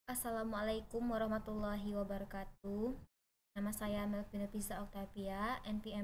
Assalamualaikum warahmatullahi wabarakatuh. Nama saya Melvina Pisa Octavia, NPM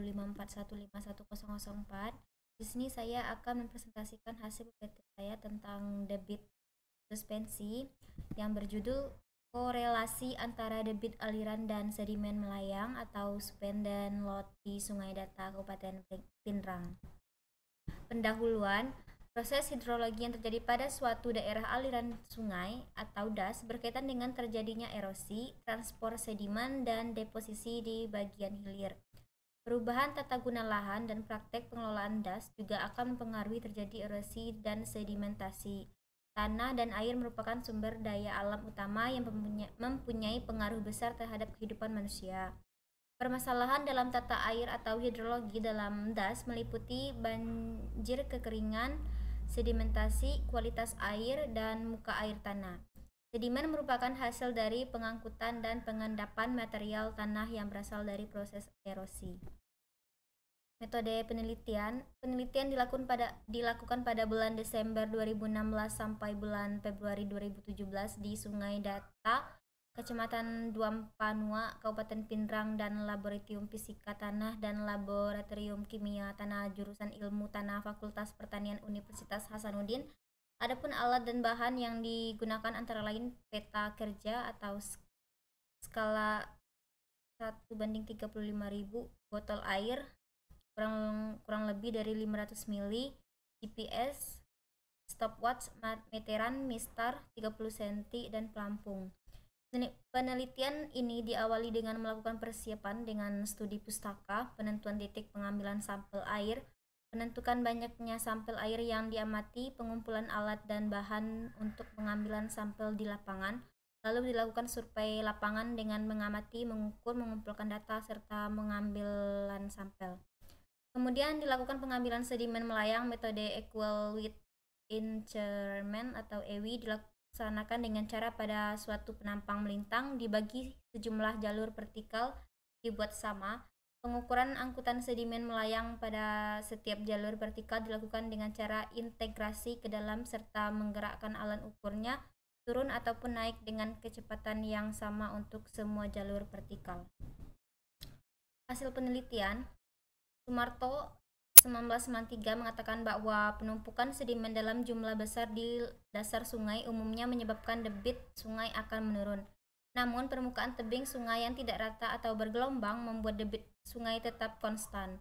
254151104. Di sini saya akan mempresentasikan hasil PPT saya tentang debit suspensi yang berjudul korelasi antara debit aliran dan sedimen melayang atau span dan lot di Sungai Data Kabupaten Pinrang. Pendahuluan, proses hidrologi yang terjadi pada suatu daerah aliran sungai atau das berkaitan dengan terjadinya erosi, transport sedimen, dan deposisi di bagian hilir. Perubahan tata guna lahan dan praktek pengelolaan das juga akan mempengaruhi terjadi erosi dan sedimentasi. Tanah dan air merupakan sumber daya alam utama yang mempunyai pengaruh besar terhadap kehidupan manusia. Permasalahan dalam tata air atau hidrologi dalam das meliputi banjir kekeringan, sedimentasi, kualitas air, dan muka air tanah. Sedimen merupakan hasil dari pengangkutan dan pengendapan material tanah yang berasal dari proses erosi. Metode penelitian dilakukan pada bulan Desember 2016 sampai bulan Februari 2017 di Sungai Data, Kecamatan Duampanua, Kabupaten Pinrang, dan Laboratorium Fisika Tanah dan Laboratorium Kimia Tanah jurusan Ilmu Tanah Fakultas Pertanian Universitas Hasanuddin. Adapun alat dan bahan yang digunakan antara lain peta kerja atau skala 1:35.000, botol air kurang lebih dari 500 ml, GPS, stopwatch, meteran, mistar 30 cm, dan pelampung. Penelitian ini diawali dengan melakukan persiapan dengan studi pustaka, penentuan titik pengambilan sampel air, menentukan banyaknya sampel air yang diamati, pengumpulan alat dan bahan untuk pengambilan sampel di lapangan, lalu dilakukan survei lapangan dengan mengamati, mengukur, mengumpulkan data, serta pengambilan sampel. Kemudian dilakukan pengambilan sedimen melayang. Metode equal width instrument atau EWI dilaksanakan dengan cara pada suatu penampang melintang dibagi sejumlah jalur vertikal dibuat sama. Pengukuran angkutan sedimen melayang pada setiap jalur vertikal dilakukan dengan cara integrasi ke dalam serta menggerakkan alat ukurnya turun ataupun naik dengan kecepatan yang sama untuk semua jalur vertikal. Hasil penelitian, Sumarto 1993 mengatakan bahwa penumpukan sedimen dalam jumlah besar di dasar sungai umumnya menyebabkan debit sungai akan menurun. Namun permukaan tebing sungai yang tidak rata atau bergelombang membuat debit sungai tetap konstan.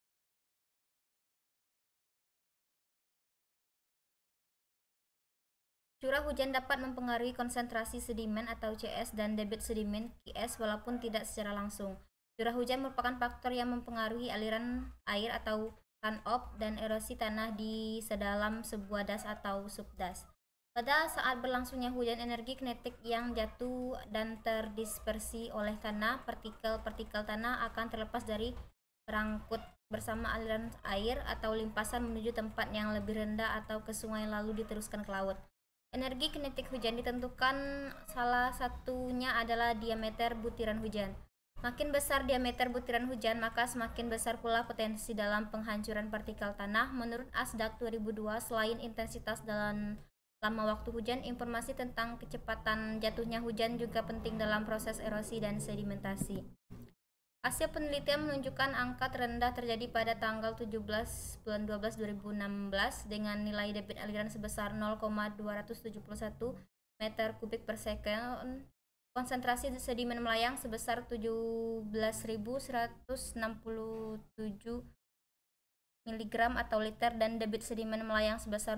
Curah hujan dapat mempengaruhi konsentrasi sedimen atau CS dan debit sedimen QS walaupun tidak secara langsung. Curah hujan merupakan faktor yang mempengaruhi aliran air atau runoff dan erosi tanah di sedalam sebuah das atau subdas. Pada saat berlangsungnya hujan, energi kinetik yang jatuh dan terdispersi oleh tanah, partikel-partikel tanah akan terlepas dari perangkut bersama aliran air atau limpasan menuju tempat yang lebih rendah atau ke sungai lalu diteruskan ke laut. Energi kinetik hujan ditentukan salah satunya adalah diameter butiran hujan. Makin besar diameter butiran hujan, maka semakin besar pula potensi dalam penghancuran partikel tanah. Menurut ASDAQ 2002, selain intensitas dalam lama waktu hujan, informasi tentang kecepatan jatuhnya hujan juga penting dalam proses erosi dan sedimentasi. Hasil penelitian menunjukkan angka terendah terjadi pada tanggal 17 bulan 12 2016 dengan nilai debit aliran sebesar 0,271 meter kubik per second, konsentrasi sedimen melayang sebesar 17.167 mg atau liter, dan debit sedimen melayang sebesar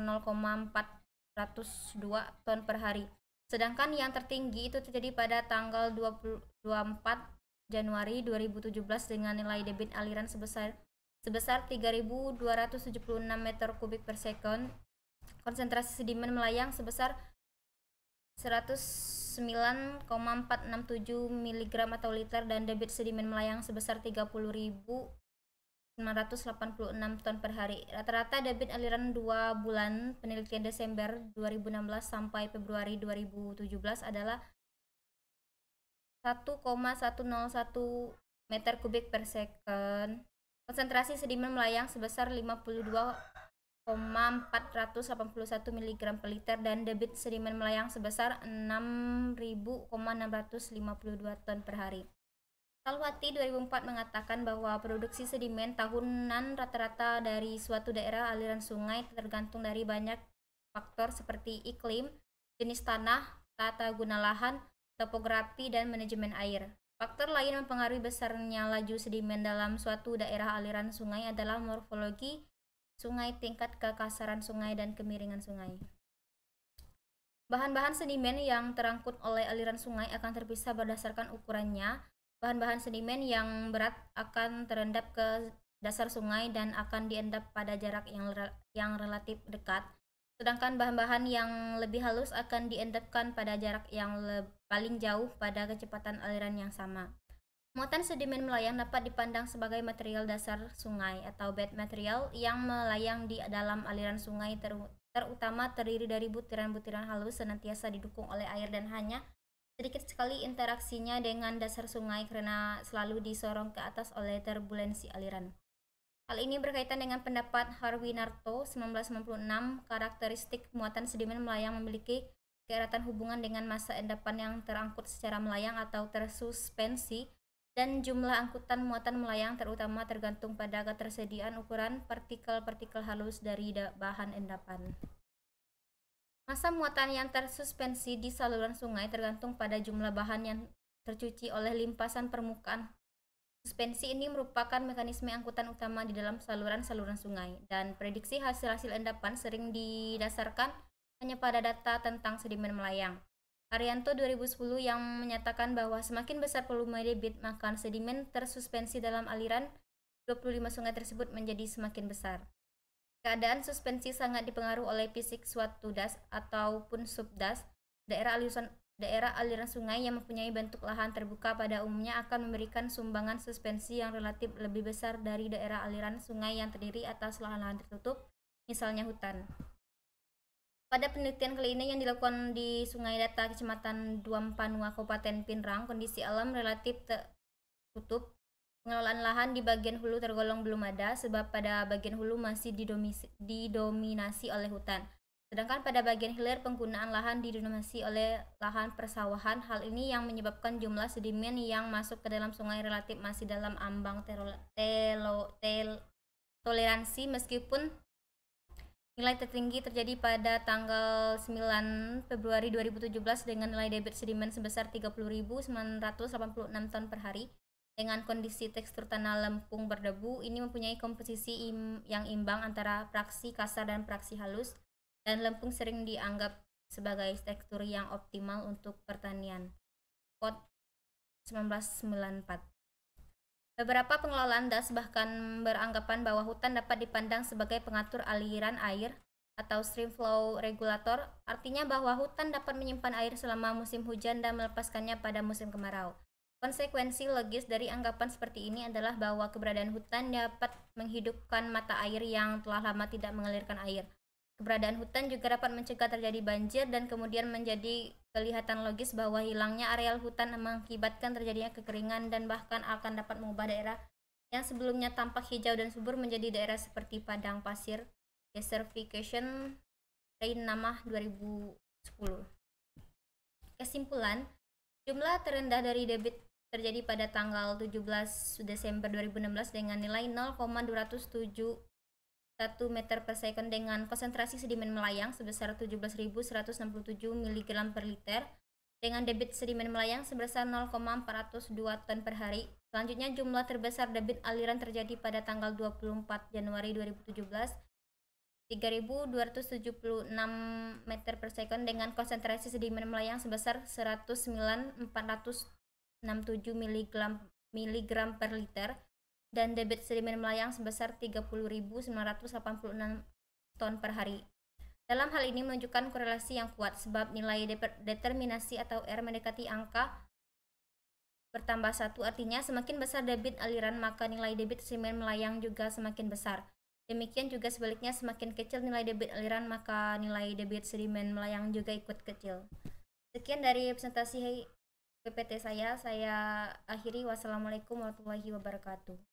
0,402 ton per hari. Sedangkan yang tertinggi itu terjadi pada tanggal 24 Januari 2017 dengan nilai debit aliran sebesar 3.276 meter kubik per second, konsentrasi sedimen melayang sebesar 109,467 mg atau liter, dan debit sedimen melayang sebesar 30.986 ton per hari. Rata-rata debit aliran 2 bulan penelitian Desember 2016 sampai Februari 2017 adalah 1,101 meter kubik per second. Konsentrasi sedimen melayang sebesar 52,4 481 mg per liter dan debit sedimen melayang sebesar 6.652 ton per hari. Salwati 2004 mengatakan bahwa produksi sedimen tahunan rata-rata dari suatu daerah aliran sungai tergantung dari banyak faktor seperti iklim, jenis tanah, tata guna lahan, topografi, dan manajemen air. Faktor lain yang mempengaruhi besarnya laju sedimen dalam suatu daerah aliran sungai adalah morfologi sungai, tingkat kekasaran sungai, dan kemiringan sungai. Bahan-bahan sedimen yang terangkut oleh aliran sungai akan terpisah berdasarkan ukurannya. Bahan-bahan sedimen yang berat akan terendap ke dasar sungai dan akan diendap pada jarak yang relatif dekat. Sedangkan bahan-bahan yang lebih halus akan diendapkan pada jarak yang paling jauh pada kecepatan aliran yang sama. Muatan sedimen melayang dapat dipandang sebagai material dasar sungai atau bed material yang melayang di dalam aliran sungai terutama terdiri dari butiran-butiran halus senantiasa didukung oleh air dan hanya sedikit sekali interaksinya dengan dasar sungai karena selalu disorong ke atas oleh turbulensi aliran. Hal ini berkaitan dengan pendapat Harwinarto 1996, karakteristik muatan sedimen melayang memiliki keeratan hubungan dengan massa endapan yang terangkut secara melayang atau tersuspensi, dan jumlah angkutan muatan melayang terutama tergantung pada ketersediaan ukuran partikel-partikel halus dari bahan endapan. Massa muatan yang tersuspensi di saluran sungai tergantung pada jumlah bahan yang tercuci oleh limpasan permukaan. Suspensi ini merupakan mekanisme angkutan utama di dalam saluran-saluran sungai, dan prediksi hasil-hasil endapan sering didasarkan hanya pada data tentang sedimen melayang. Arianto 2010 yang menyatakan bahwa semakin besar volume debit, maka sedimen tersuspensi dalam aliran 25 sungai tersebut menjadi semakin besar. Keadaan suspensi sangat dipengaruhi oleh fisik suatu das ataupun subdas. Daerah aliran sungai yang mempunyai bentuk lahan terbuka pada umumnya akan memberikan sumbangan suspensi yang relatif lebih besar dari daerah aliran sungai yang terdiri atas lahan-lahan tertutup, misalnya hutan. Pada penelitian kali ini yang dilakukan di Sungai Data Kecamatan Duampanua, Kabupaten Pinrang, kondisi alam relatif tertutup. Pengelolaan lahan di bagian hulu tergolong belum ada, sebab pada bagian hulu masih didominasi oleh hutan. Sedangkan pada bagian hilir penggunaan lahan didominasi oleh lahan persawahan. Hal ini yang menyebabkan jumlah sedimen yang masuk ke dalam sungai relatif masih dalam ambang toleransi, meskipun nilai tertinggi terjadi pada tanggal 9 Februari 2017 dengan nilai debit sedimen sebesar 30.986 ton per hari. Dengan kondisi tekstur tanah lempung berdebu, ini mempunyai komposisi yang imbang antara fraksi kasar dan fraksi halus, dan lempung sering dianggap sebagai tekstur yang optimal untuk pertanian. Pot 1994. Beberapa pengelolaan das bahkan beranggapan bahwa hutan dapat dipandang sebagai pengatur aliran air atau stream flow regulator, artinya bahwa hutan dapat menyimpan air selama musim hujan dan melepaskannya pada musim kemarau. Konsekuensi logis dari anggapan seperti ini adalah bahwa keberadaan hutan dapat menghidupkan mata air yang telah lama tidak mengalirkan air. Keberadaan hutan juga dapat mencegah terjadi banjir, dan kemudian menjadi kelihatan logis bahwa hilangnya areal hutan mengakibatkan terjadinya kekeringan dan bahkan akan dapat mengubah daerah yang sebelumnya tampak hijau dan subur menjadi daerah seperti padang pasir. Desertification Rain Namah 2010. Kesimpulan, jumlah terendah dari debit terjadi pada tanggal 17 Desember 2016 dengan nilai 0,271 meter per second dengan konsentrasi sedimen melayang sebesar 17.167 mg per liter dengan debit sedimen melayang sebesar 0,402 ton per hari. Selanjutnya, jumlah terbesar debit aliran terjadi pada tanggal 24 Januari 2017 3.276 meter per second dengan konsentrasi sedimen melayang sebesar 109.467 mg per liter dan debit sedimen melayang sebesar 30.986 ton per hari. Dalam hal ini menunjukkan korelasi yang kuat, sebab nilai determinasi atau R mendekati angka bertambah 1, artinya semakin besar debit aliran maka nilai debit sedimen melayang juga semakin besar. Demikian juga sebaliknya, semakin kecil nilai debit aliran maka nilai debit sedimen melayang juga ikut kecil. Sekian dari presentasi PPT saya akhiri. Wassalamualaikum warahmatullahi wabarakatuh.